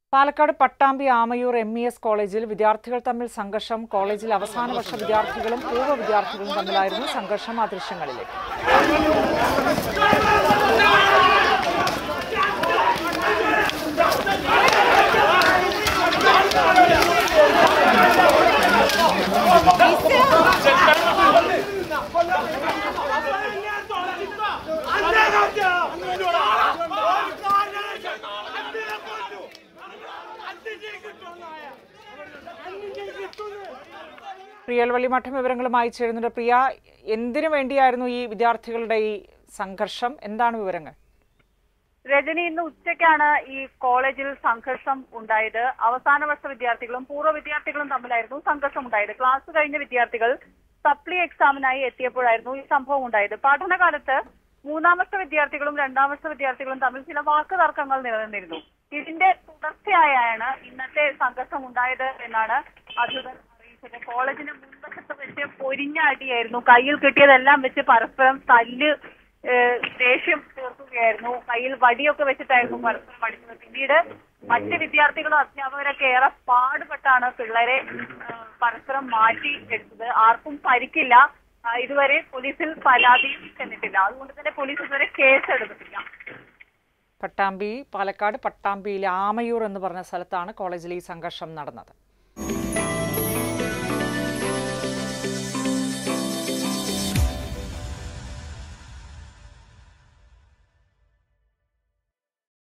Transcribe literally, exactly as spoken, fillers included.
Palakkad Pattambi Amayur M E S കോളേജിൽ വിദ്യാർത്ഥികൾ തമ്മിൽ സംഘർഷം. കോളേജിൽ അവസാന വർഷ വിദ്യാർത്ഥികളും പൂർവ്വ വിദ്യാർത്ഥികളും തമ്മിലായിരുന്നു സംഘർഷം. ആ ദൃശ്യങ്ങളിലേക്ക്. പ്രിയൽ വള്ളിമഠം വിവരങ്ങളുമായി ചേരുന്നുണ്ട്. പ്രിയ, എന്തിനു വേണ്ടിയായിരുന്നു ഈ വിദ്യാർത്ഥികളുടെ ഈ സംഘർഷം? എന്താണ് വിവരങ്ങൾ? രജനി, ഇന്ന് ഉച്ചയ്ക്കാണ് ഈ കോളേജിൽ സംഘർഷം ഉണ്ടായത്. അവസാന വർഷ വിദ്യാർത്ഥികളും പൂർവ്വ വിദ്യാർത്ഥികളും തമ്മിലായിരുന്നു സംഘർഷം ഉണ്ടായത്. ക്ലാസ് കഴിഞ്ഞ വിദ്യാർത്ഥികൾ സപ്ലി എക്സാമിനായി എത്തിയപ്പോഴായിരുന്നു ഈ സംഭവം ഉണ്ടായത്. പഠനകാലത്ത് മൂന്നാം വർഷ വിദ്യാർത്ഥികളും രണ്ടാം വർഷ വിദ്യാർത്ഥികളും തമ്മിൽ ചില വാക്ക് തർക്കങ്ങൾ നിലനിന്നിരുന്നു. ഇതിന്റെ തുടർച്ചയായാണ് ഇന്നത്തെ സംഘർഷം ഉണ്ടായത് എന്നാണ് അധികൃതർ അറിയിച്ചത്. കോളേജിന് മുൻവശത്ത് വെച്ച് പൊരിഞ്ഞ അടിയായിരുന്നു. കയ്യിൽ കിട്ടിയതെല്ലാം വെച്ച് പരസ്പരം തല്ല് ദേഷ്യം തീർക്കുകയായിരുന്നു. കയ്യിൽ വടിയൊക്കെ വെച്ചിട്ടായിരുന്നു പരസ്പരം അടിച്ചത്. പിന്നീട് മറ്റ് വിദ്യാർത്ഥികളും അധ്യാപകരൊക്കെ ഏറെ പാടുപെട്ടാണ് പിള്ളേരെ പരസ്പരം മാറ്റി എടുത്തത്. ആർക്കും പരിക്കില്ല. ഇതുവരെ പോലീസിൽ പരാതിയും ചെന്നിട്ടില്ല. അതുകൊണ്ട് തന്നെ പോലീസ് ഇതുവരെ കേസ് എടുത്തിട്ടില്ല. പട്ടാമ്പി പാലക്കാട് പട്ടാമ്പിയിലെ ആമയൂർ എന്ന് പറഞ്ഞ സ്ഥലത്താണ് കോളേജിൽ ഈ സംഘർഷം നടന്നത്.